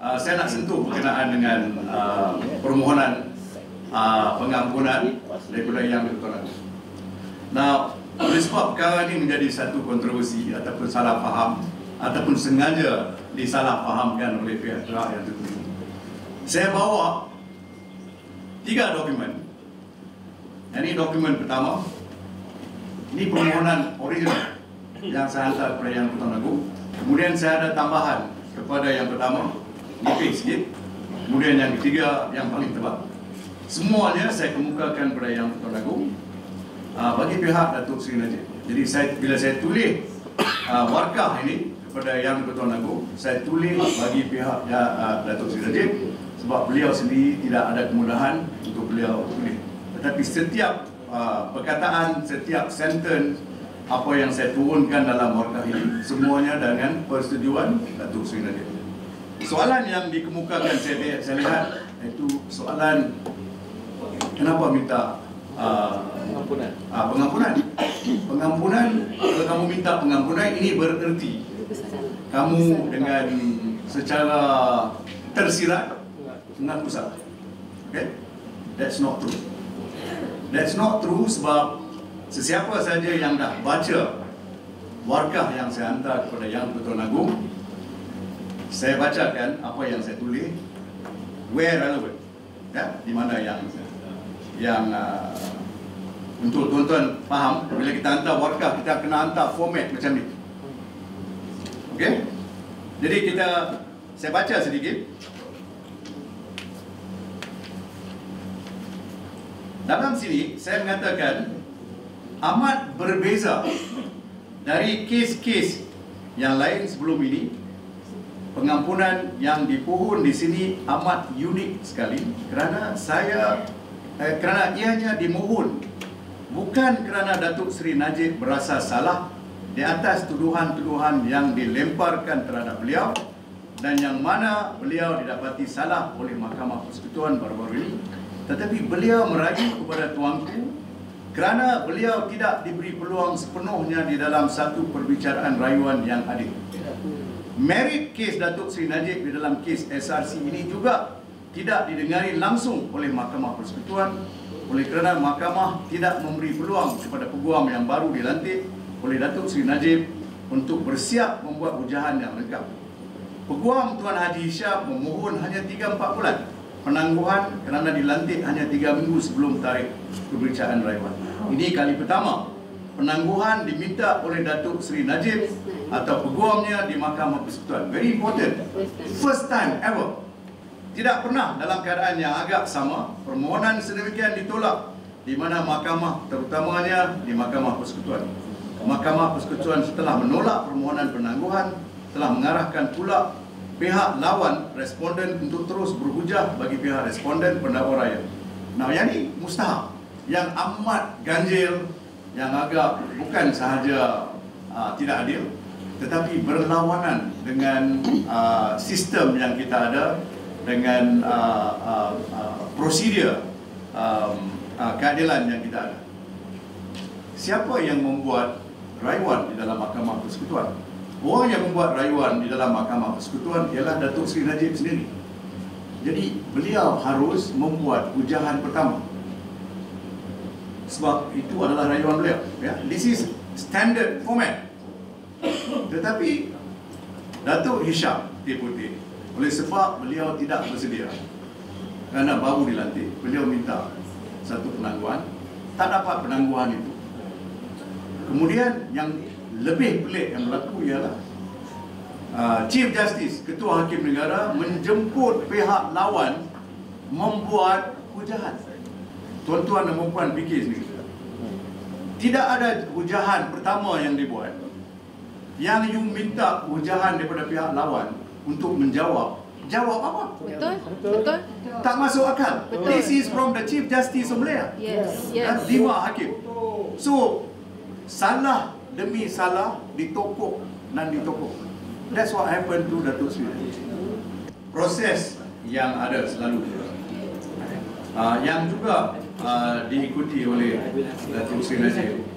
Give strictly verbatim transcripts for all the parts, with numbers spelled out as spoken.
uh, saya nak sentuh berkenaan dengan uh, permohonan uh, pengampunan daripada Yang di-Pertuan Agong. Nah, oleh sebab perkara ini menjadi satu kontroversi ataupun salah faham ataupun sengaja disalahfahamkan oleh pihak-pihak yang tertentu, saya bawa tiga dokumen. Ini dokumen pertama, ini permohonan original yang saya hantar kepada Yang di-Pertuan Agong. Kemudian saya ada tambahan kepada yang pertama, nipis sikit. Kemudian yang ketiga, yang paling tebal. Semuanya saya kemukakan kepada Yang di-Pertuan Agong uh, bagi pihak Datuk Seri Najib. Jadi saya, bila saya tulis uh, warkah ini kepada Yang di-Pertuan Agong, saya tulis bagi pihak ya, uh, Datuk Seri Najib, sebab beliau sendiri tidak ada kemudahan untuk beliau tulis. Tetapi setiap uh, perkataan, setiap sentence apa yang saya turunkan dalam warkah ini, semuanya dengan persetujuan Datuk Seri Najib. Soalan yang dikemukakan saya, saya lihat itu soalan kenapa minta uh, pengampunan. Uh, pengampunan. Pengampunan, kalau kamu minta pengampunan, ini bererti kamu dengan secara tersirat mengaku salah. Okay? That's not true. That's not true sebab sesiapa saja yang dah baca warkah yang saya hantar kepada Yang di-Pertuan Agong, saya bacakan apa yang saya tulis, where relevant, ya, di mana yang yang uh, untuk tuan-tuan faham, bila kita hantar warkah, kita kena hantar format macam ni. Okey? Jadi kita, saya baca sedikit. Dalam sini saya mengatakan amat berbeza dari kes-kes yang lain sebelum ini. Pengampunan yang dipohon di sini amat unik sekali kerana saya eh, kerana ianya dimohon bukan kerana Datuk Seri Najib berasa salah di atas tuduhan-tuduhan yang dilemparkan terhadap beliau dan yang mana beliau didapati salah oleh Mahkamah Persekutuan baru-baru ini, tetapi beliau merajuk kepada tuanku kerana beliau tidak diberi peluang sepenuhnya di dalam satu perbicaraan rayuan yang adil. Merit kes Datuk Seri Najib di dalam kes S R C ini juga tidak didengari langsung oleh Mahkamah Persekutuan oleh kerana Mahkamah tidak memberi peluang kepada peguam yang baru dilantik oleh Datuk Seri Najib untuk bersiap membuat hujahan yang lengkap. Peguam Tuan Haji Hisham memohon hanya tiga empat bulan penangguhan kerana dilantik hanya tiga minggu sebelum tarikh pemberitaan rayuan. Ini kali pertama penangguhan diminta oleh Datuk Seri Najib atau peguamnya di Mahkamah Persekutuan. Very important. First time ever. Tidak pernah dalam keadaan yang agak sama permohonan sedemikian ditolak di mana mahkamah, terutamanya di Mahkamah Persekutuan. Mahkamah Persekutuan setelah menolak permohonan penangguhan telah mengarahkan pula pihak lawan responden untuk terus berhujah bagi pihak responden pendakwa raya. Nah, yang ini mustahak, yang amat ganjil, yang agak bukan sahaja uh, tidak adil, tetapi berlawanan dengan uh, sistem yang kita ada, dengan uh, uh, uh, prosedur um, uh, keadilan yang kita ada. Siapa yang membuat rayuan di dalam Mahkamah Persekutuan? Orang yang membuat rayuan di dalam Mahkamah Persekutuan ialah Datuk Seri Najib sendiri. Jadi beliau harus membuat hujahan pertama, sebab itu adalah rayuan beliau, ya. This is standard format. Tetapi Datuk Hisham Deputi, oleh sebab beliau tidak bersedia kerana baru dilantik, beliau minta satu penangguhan, tak dapat penangguhan itu. Kemudian yang lebih pelik yang berlaku ialah uh, Chief Justice, Ketua Hakim Negara menjemput pihak lawan membuat hujahan. Tuan-tuan dan puan fikir sendiri. Tidak ada hujahan pertama yang dibuat. Yang you minta hujahan daripada pihak lawan untuk menjawab. Jawab apa? Betul? Betul? Tak masuk akal. Betul. This is from the Chief Justice of Malaysia. Yes, yes. Dewan Hakim. So, salah demi salah ditokok dan ditokok. That's what happened to Datuk Seri. Proses yang ada selalu. Uh, yang juga uh, diikuti oleh Datuk Seri Najib.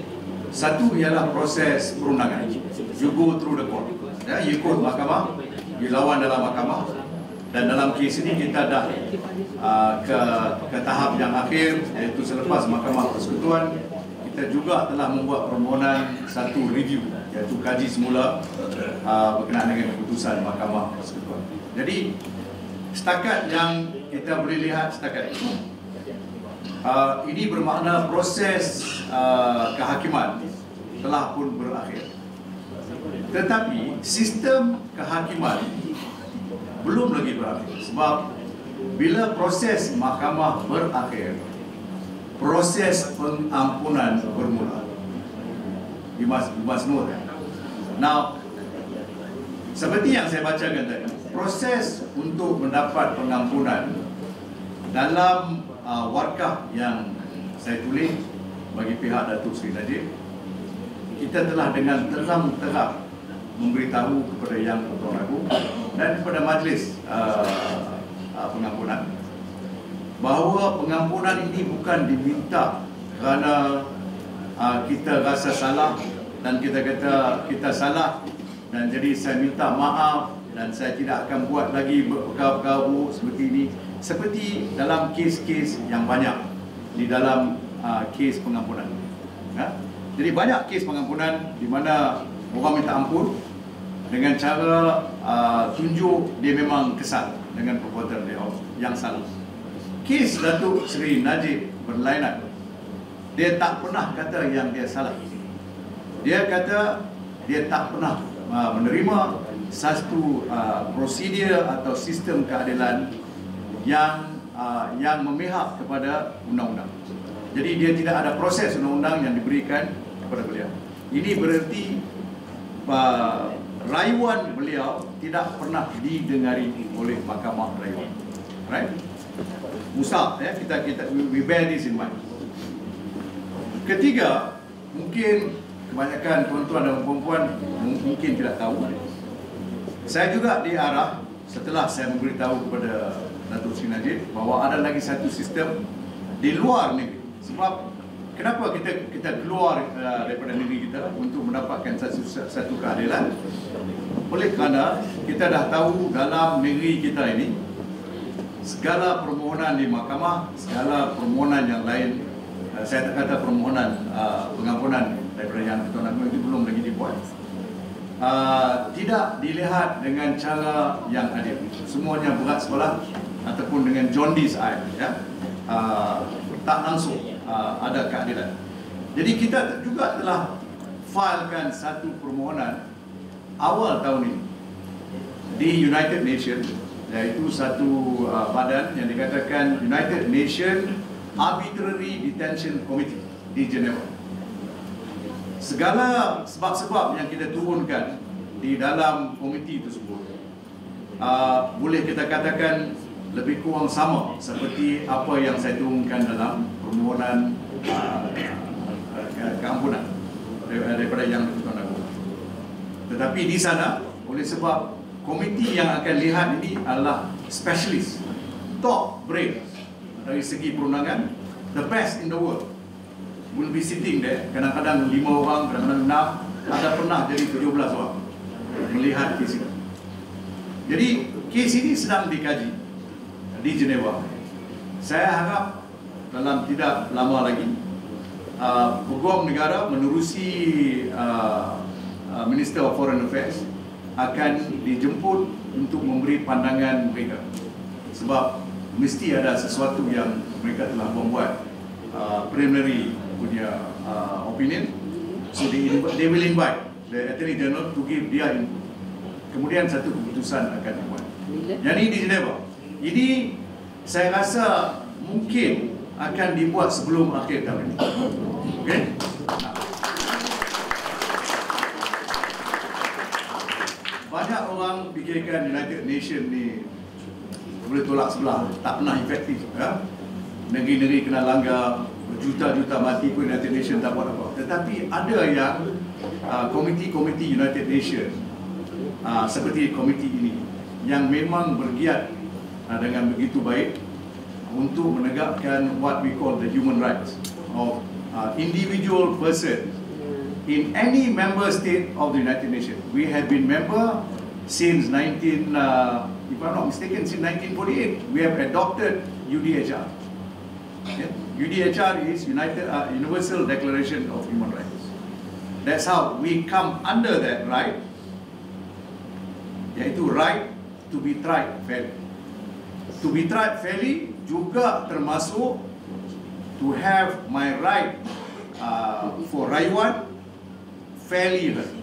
Satu ialah proses perundangan. You go through the court. Ya, you ikut mahkamah. dilawan dalam mahkamah, dan dalam kes ini kita dah uh, ke, ke tahap yang akhir, iaitu selepas Mahkamah Persekutuan kita juga telah membuat permohonan satu review, iaitu kaji semula uh, berkenaan dengan keputusan Mahkamah Persekutuan. Jadi setakat yang kita boleh lihat setakat ini, uh, ini bermakna proses uh, kehakiman telah pun berakhir. Tetapi sistem kehakiman belum lagi berakhir, sebab bila proses mahkamah berakhir, proses pengampunan bermula. You must, you must know that. Now, seperti yang saya bacakan tadi, proses untuk mendapat pengampunan dalam uh, warkah yang saya tulis bagi pihak Datuk Seri Najib, kita telah dengan terang-terang memberitahu kepada Yang Pertuan Agong dan kepada Majlis uh, uh, pengampunan bahawa pengampunan ini bukan diminta kerana uh, kita rasa salah dan kita kata kita salah dan jadi saya minta maaf dan saya tidak akan buat lagi perkara-perkara buruk seperti ini, seperti dalam kes-kes yang banyak di dalam uh, kes pengampunan. Ya? Jadi banyak kes pengampunan di mana orang minta ampun dengan cara uh, tunjuk dia memang kesal dengan perbuatan dia yang salah. Kes Datuk Seri Najib berlainan. Dia tak pernah kata yang dia salah. Dia kata dia tak pernah uh, menerima satu uh, prosedur atau sistem keadilan yang uh, yang memihak kepada undang-undang. Jadi dia tidak ada proses undang-undang yang diberikan kepada beliau. Ini berarti uh, rayuan beliau tidak pernah didengari oleh Mahkamah Rayuan. Right? Mustahil, ya, kita kita we bear this in mind. Ketiga, mungkin kebanyakan tuan-tuan dan puan-puan mungkin tidak tahu. Saya juga diarah setelah saya memberitahu kepada Datuk Seri Najib bahawa ada lagi satu sistem di luar negeri. Sebab kenapa kita kita keluar uh, daripada negeri kita untuk mendapatkan satu satu keadilan? Oleh kerana kita dah tahu dalam negeri kita ini segala permohonan di mahkamah, segala permohonan yang lain, uh, saya tak kata permohonan uh, pengampunan daripada Yang Pertuan Agong itu belum lagi dibuat, uh, tidak dilihat dengan cara yang adil. Semuanya berat sebelah ataupun dengan jaundice eye, ya, uh, tak langsung uh, ada keadilan. Jadi kita juga telah filekan satu permohonan awal tahun ini di United Nations, iaitu satu uh, badan yang dikatakan United Nations Arbitrary Detention Committee di Geneva. Segala sebab-sebab yang kita turunkan di dalam komiti tersebut uh, boleh kita katakan lebih kurang sama seperti apa yang saya turunkan dalam permohonan uh, keampunan daripada Yang Pertuan Agong. Tetapi di sana, oleh sebab komiti yang akan lihat ini adalah specialist, top brain dari segi perundangan, the best in the world, will be sitting there. Kadang-kadang lima orang, kadang-kadang enam, ada pernah jadi tujuh belas orang melihat kes ini. Jadi kes ini sedang dikaji di Geneva. Saya harap dalam tidak lama lagi uh, Peguam Negara menerusi uh, uh, Minister of Foreign Affairs akan dijemput untuk memberi pandangan mereka, sebab mesti ada sesuatu yang mereka telah membuat uh, preliminary punya uh, opinion. So they, they will invite the Attorney General to give their input. Kemudian satu keputusan akan dibuat. Jadi di Geneva. Ini saya rasa mungkin akan dibuat sebelum akhir tahun ini. Okey? Banyak orang fikirkan United Nations ni boleh tolak sebelah, tak pernah efektif, ya? Negeri-negeri kena langgar, berjuta-juta mati pun United Nations tak buat apa. Tetapi ada yang uh, komiti-komiti United Nations uh, seperti komiti ini yang memang bergiat uh, dengan begitu baik untuk menegakkan what we call the human rights of uh, individual person in any member state of the United Nations. We have been member since nineteen, uh, if I'm not mistaken, since nineteen forty-eight, we have adopted U D H R. Okay? U D H R is United uh, Universal Declaration of Human Rights. That's how we come under that right, yaitu right to be tried fairly. To be tried fairly juga termasuk to have my right uh, for rayuan fairly heard.